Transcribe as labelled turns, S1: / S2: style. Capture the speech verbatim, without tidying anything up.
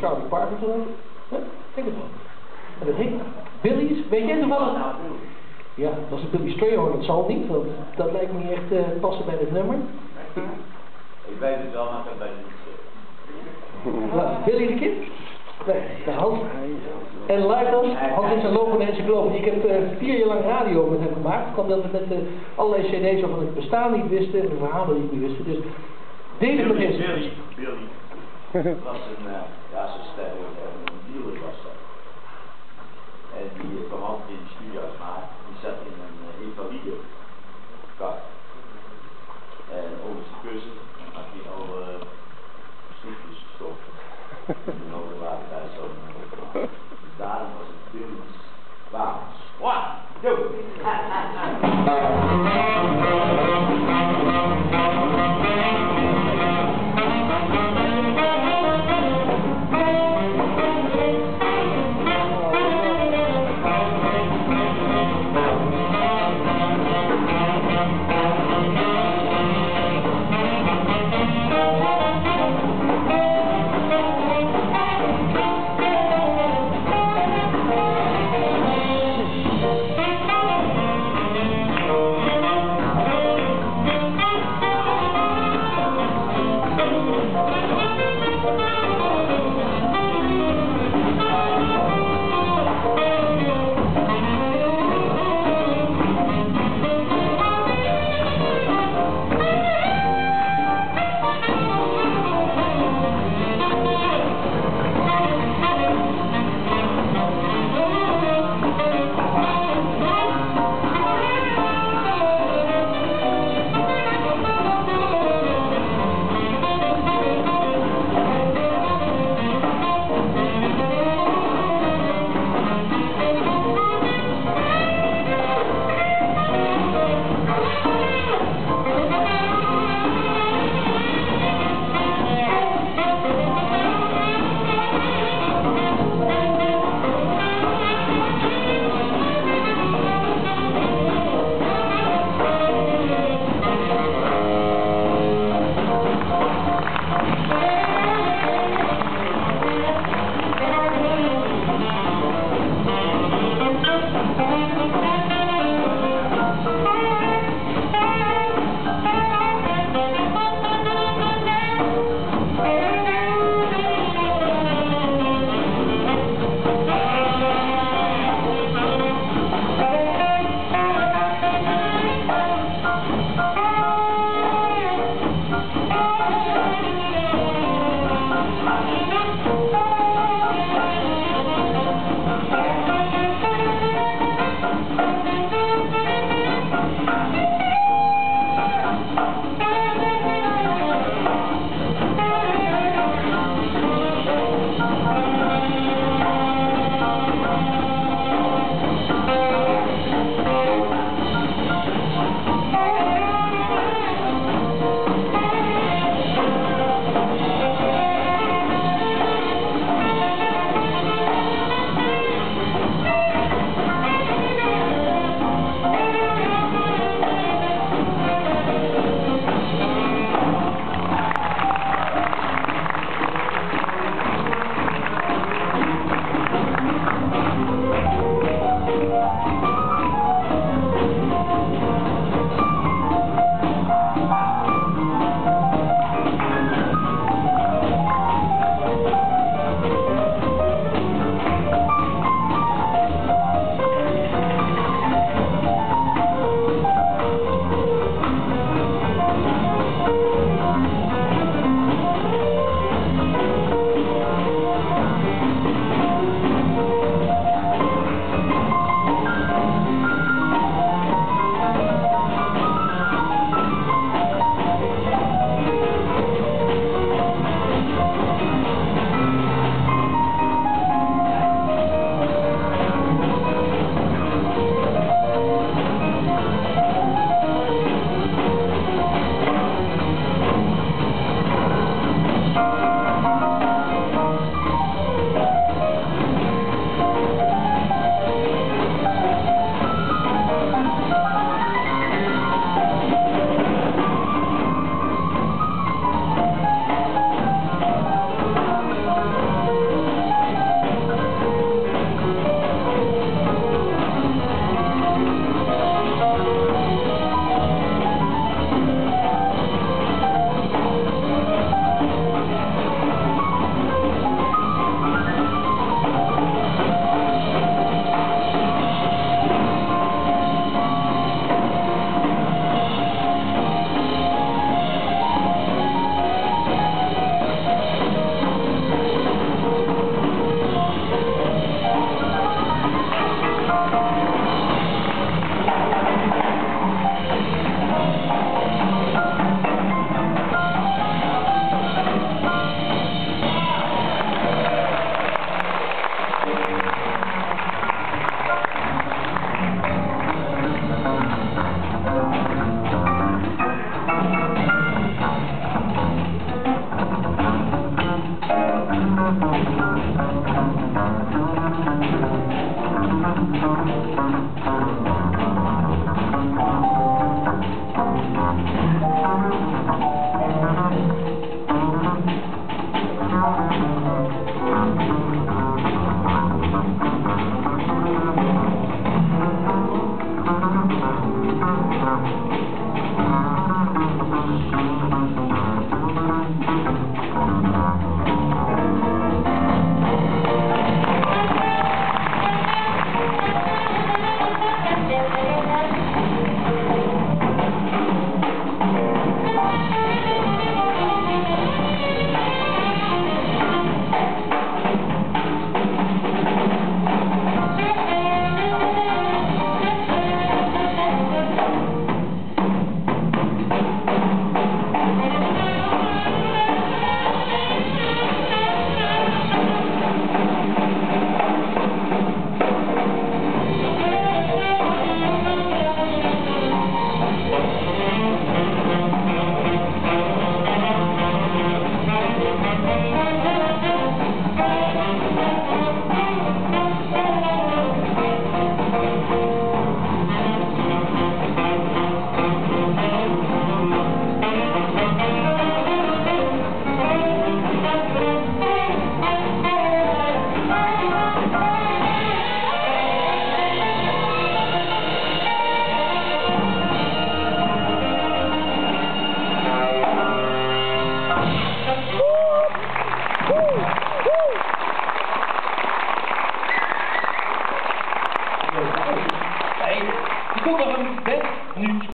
S1: Charlie Parker geloof ik. Huh? Denk het wel. En dat heet Billy's, weet jij toevallig? Ja, dat is een Billy Strayhorn, dat zal niet, want dat lijkt me niet echt uh, passen bij dit nummer.
S2: Ik weet het wel, maar ik heb het niet.
S1: Wat, Billy de Kid? Nee, de Hans. En live dan, Hans is een lopende encyclopedie. Ik heb uh, vier jaar lang radio met hem gemaakt, omdat we met uh, allerlei cd's van het bestaan niet wisten en de verhalen niet wisten. Dus deze
S2: Billy,
S1: begint.
S2: Billy, Billy. Dat was een, uh, ja, zo'n sterk, een dealer was dat. En die kwam altijd in de studio's, maar die zat in een uh, invalide kar. En onder zijn kussen had hij al uh, snoepjes gestopt. En dan hadden we water bij zo'n uh, daarom was het Billy's Baans. One, two.
S1: Hey, ik kom nog een bed nu.